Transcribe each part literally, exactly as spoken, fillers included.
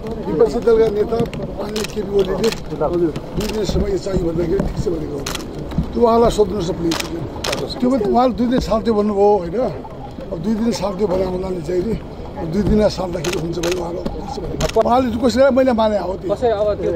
विपक्षी दलका नेता माननीय केपी ओलीले दुई दिनसम्म यो चाहियो भन्दाखेरि ठिक छ भनेको हो। त्यो उहाँलाई सोध्नुहोस् न प्लिज। त्यो पनि उहाँले दुई दिन साल्थ्यो भन्नुभयो होइन। अब दुई दिन साल्थ्यो भने उहाँले चाहिँ नि दुई दिन साल्दाखेरि हुन्छ भने उहाँलाई उहाँले कसैलाई मैले माने हो त्यो त्यो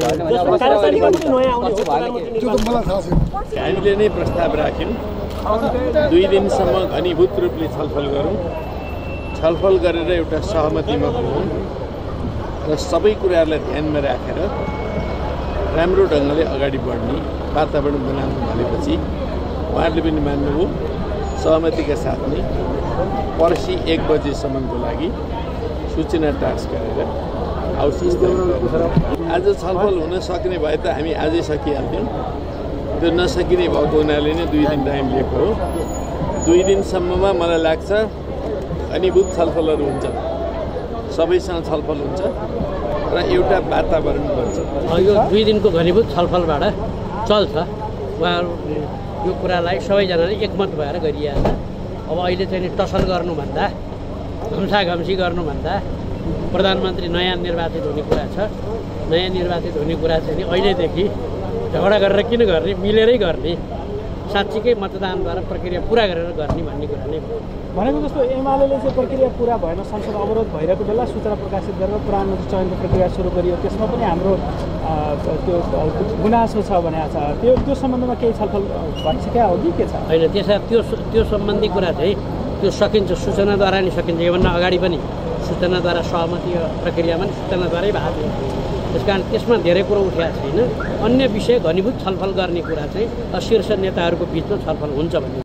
त मलाई थाहा छैन। हामीले नै प्रस्ताव राख्यौँ दुई दिनसम्म घनीभूत रूपले छलफल गरौँ, छलफल गरेर एउटा सहमतिमा पुगौँ र सबै कुराहरूलाई ध्यानमा राखेर राम्रो ढङ्गले अगाडि बढ्ने वातावरण बनाउनु भनेपछि उहाँहरूले पनि मान्नुभयो। सहमतिका साथ नै पर्सि एक बजेसम्मको लागि सूचना टास्क गरेर हाउस आज छलफल हुन सक्ने भए त हामी आजै सकिहाल्थ्यौँ। त्यो नसकिने भएको हुनाले नै दुई दिन टाइम लिएको हो। दुई दिनसम्ममा मलाई लाग्छ घनीभूत छलफलहरू हुन्छ, सबैसँग छलफल हुन्छ र एउटा वातावरण बन्छ। यो दुई दिनको घनीभूत छलफलबाट चल्छ। उहाँहरू यो कुरालाई सबैजनाले एकमत भएर गरिहाल्छ। अब अहिले चाहिँ टसल गर्नुभन्दा घम्साघम्सी गर्नुभन्दा प्रधानमन्त्री नयाँ निर्वाचित हुने कुरा छ। नयाँ निर्वाचित हुने कुरा चाहिँ नि अहिलेदेखि झगडा गरेर किन गर्ने, मिलेरै गर्ने, साँच्चीकै मतदानद्वारा प्रक्रिया पुरा गरेर गर्ने भन्ने कुरा नै हो। भनेको जस्तो एमाले चाहिँ प्रक्रिया पुरा भएन, संसद अवरोध भइरहेको बेला सूचना प्रकाशित गरेर प्रधानमन्त्री चयनको प्रक्रिया सुरु गरियो। त्यसमा पनि हाम्रो त्यो गुनासो छ भने छ। त्यो त्यो सम्बन्धमा केही छलफल भइसक्यो हो कि के छ? होइन, त्यसमा त्यो त्यो सम्बन्धी कुरा चाहिँ त्यो सकिन्छ, सूचनाद्वारा नै सकिन्छ। योभन्दा अगाडि पनि सूचनाद्वारा सहमति प्रक्रियामा पनि सूचनाद्वारै भएको थियो। त्यस कारण त्यसमा धेरै कुरो उठेको छैन। अन्य विषय घनीभूत छलफल गर्ने कुरा चाहिँ शीर्ष नेताहरूको बिचमा छलफल हुन्छ भन्ने